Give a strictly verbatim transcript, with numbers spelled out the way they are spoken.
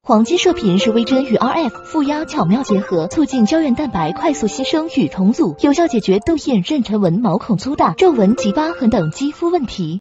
黄金射频是微针与 R F 负压巧妙结合，促进胶原蛋白快速吸收与重组，有效解决痘印、妊娠纹、毛孔粗大、皱纹及疤痕等肌肤问题。